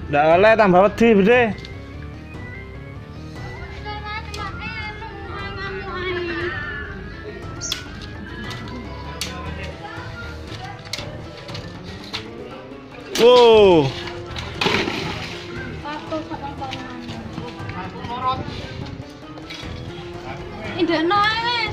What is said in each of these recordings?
Ndak oleh tambah wedi, Bede. Wow. Indekno ae wis.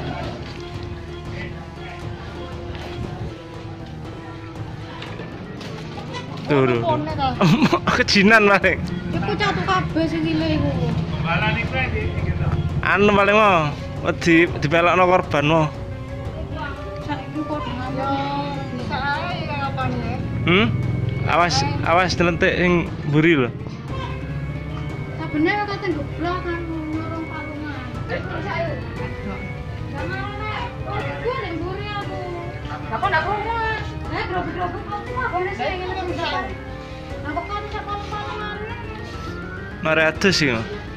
Tuh. Kejinan paling. Iku catu kabeh sing cilik iku. Balani kuwi iki to. Anu paling mau dipelokno korban mau. Saiki kok yo bisa ae ngapane. Awas telentik sing mburi lho. Sabene kate goblok kan ngurung palungan. Sae. Jangan nek. Gue nek mburi aku. Lah kok ndak krungu? Grobek-grobek aku mah boleh sing ngene bisa. Nah kok kan sak palungan. Mare adus iki.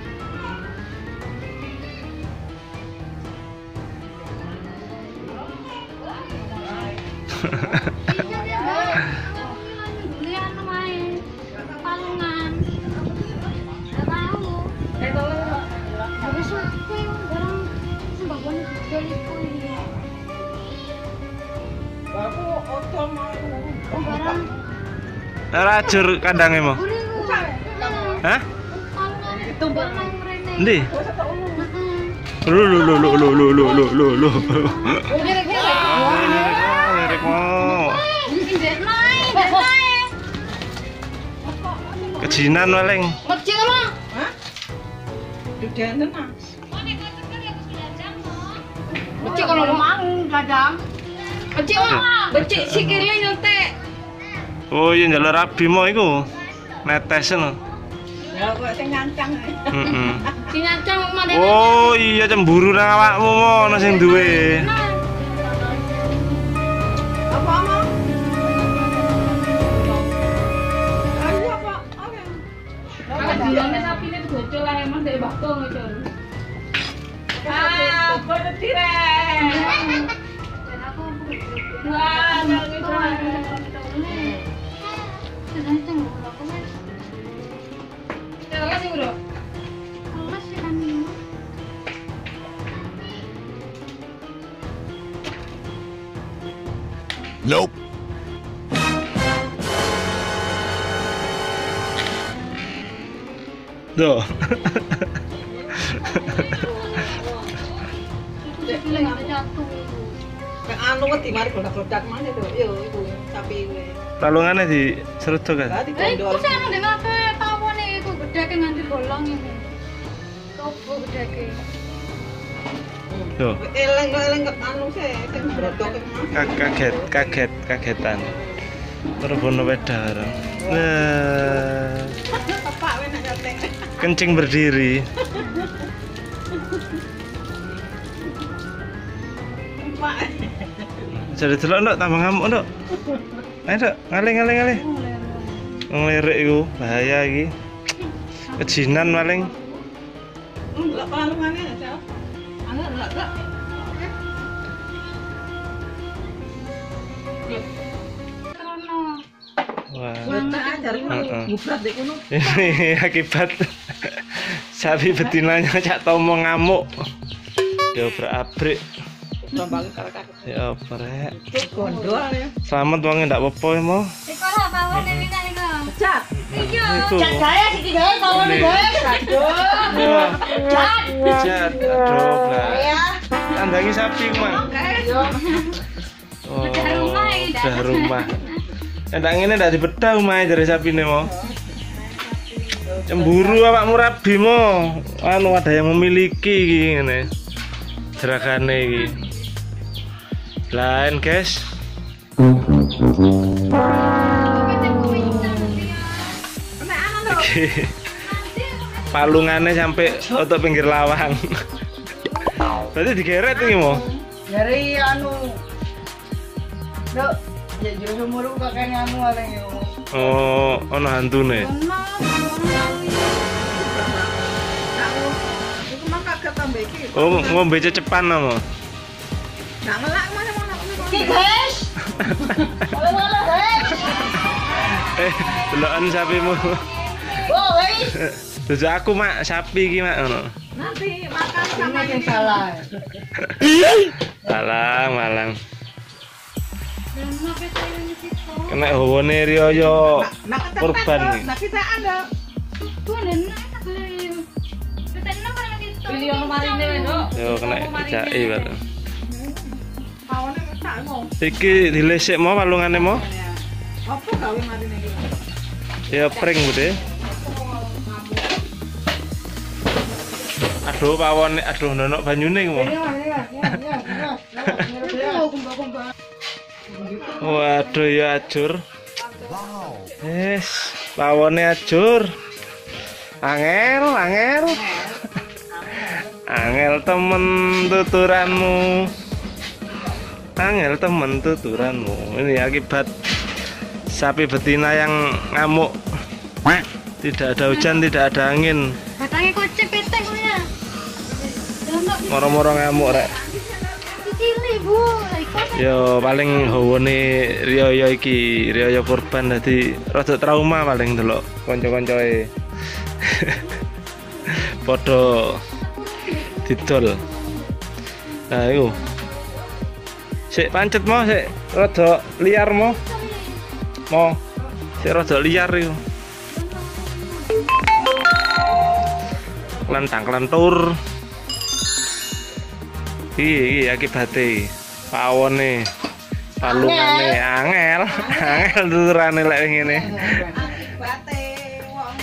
Rajur kandange mo. Hah? Endi? Lu. Kejinan paling. Kecil mah. Hah? Dudanen ah. Becik kalau mau dadam. Becik mah. Becik sikile nyentek. Oh iya njaluk rabi mo iku. Netes lho. Ya kok sing nyancang. Heeh. Si nyancang mandene. Oh iya cemburu nang awakmu mo ana sing duwe. Apa mau? Ayo apa? Oke. Kakak dilane sapine bocol ae emang dari bakto ngecol. Ah, bodo tireng. Dan aku Wah, Nope. Tuh. anu wedi mari godak-godak mana tuh. Yo iku sapi kuwi. Talungane di seruduk kan. Lah Iku dikondol. sing anu dene ape tawone iku gedheke nganti bolong iki. Coba gedheke. Tuh. Eleng anu sih sing brodok Kagetan. Merbono wedar. Nah, Tepak wis nek nyetek. kencing berdiri. Tepak. Jadi delok nduk tambah ngamuk nduk. Ayo nduk, ngalih. Ngelirik iku bahaya iki. Kejinan paling. Enggak palungane aja. Enggak. Wah. Tak ajar ngubrat dek kono. Ini akibat sapi betinanya cak tomo ngamuk. Dia berak-abrik. Tombange karet. Ya brek. Gondol ya. Selamat wong ndak apa-apa ya mo. Iku lah tawone iki kan iku. Cat. Iya. Iku. Cat gawe siki gawe tawone gawe. Wah. Cat. Cat. Aduh, Bla. Ya. Tandangi sapi mah. Oke. Oh, Bedah rumah iki, ndak. bedah rumah. Ndak ngene ndak dibedah omahe jare sapine mo. Cemburu awakmu rabi mo. Anu ada yang memiliki iki ngene. Jerakane iki. Lain, guys. Iki. Palungannya sampai untuk pinggir lawang. Berarti digeret iki mo. Dari anu. Dok, ya jero sumur kakek anu areng yo. Oh, ono hantune. Iku mah kaget tambah iki. Oh, ngombe cecepan mo. Nggak ngelak mana mana. Guys. Halo guys. Delokan sapimu. Oh, guys. Terus aku mak sapi iki mak ngono. Nanti makan sama Ini yang salah. Malang. Dan apa saya ini situ? Kena hawane riyo kurban iki. Nah kita ada. Tuh nenek enak beli. Kita enak kan gitu. Pilih yang marine dok. Yo kena jake bareng. Kawannya tak mau. Iki dilesek mau palungane mau. Apa gawe marine iki? Ya pring Bude. Aduh pawon aduh nonok banyune ku. Waduh ya ajur. Yes, pawone ajur. Angel. Angel temen tuturanmu. Ini akibat sapi betina yang ngamuk. Tidak ada hujan, tidak ada angin. Batangnya kocek peteng ya. Moro-moro ngamuk rek. Cili bu, Yo paling hawane riyo kurban dadi rada trauma paling delok kanca-kancoe. Padha didol. Nah iku. Sik pancet mo sik rada liar mo. Sik rada liar iku. Kelentang-kelentur. Iki akibate pawone palungane angel tuturane lek ngene. Bate wong.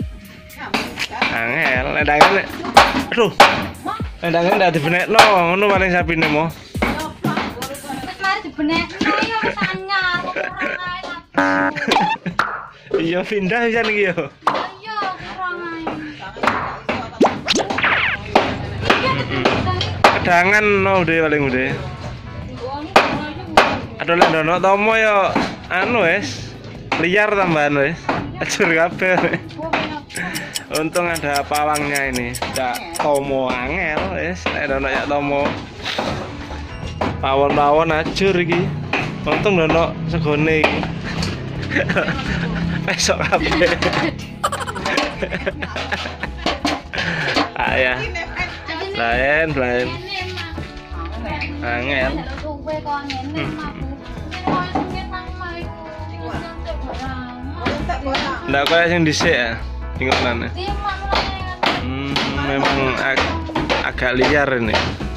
Angel ndangane. Aduh. Ndangane ndak dibenekno ngono paling sapine mo. wis mari dibenekno yo wis anyar kurang ae. Iya pindah pisan iki yo. Iya kurang ae. Kedangan no udah paling udah. Aduh lek ndono tomo yo anu wis liar tambahan wis. Ajur kabeh. Untung ada pawangnya ini. Ndak tomo angel wis nek ndono ya tomo. Pawon-pawon ajur iki. Untung ndono segone iki. Besok kabeh. Ayah. Lain. Angel. Ndak kaya sing dhisik ya. Ingatane. Memang agak liar ini.